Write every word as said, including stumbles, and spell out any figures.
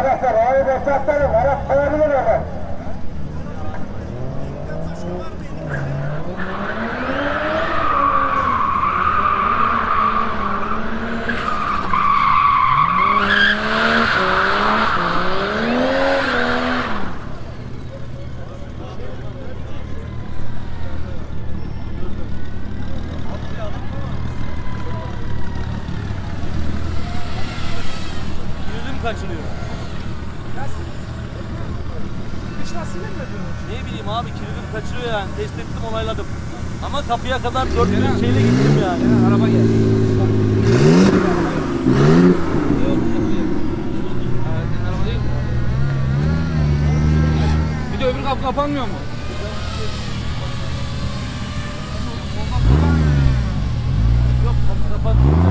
arkadaşlar. Ağayı boşaltlarım. Araç sayabilir orada. Kaçırıyor. Dış lastiğine mi yapıyorsun? Ne bileyim abi, kilidimi kaçırıyor yani. Test ettim, onayladım. Ama kapıya kadar dört bin şeyle gittim yani. Kenan araba gel. Bir de öbür kapı kapanmıyor mu? Yok, kapı kapanmıyor.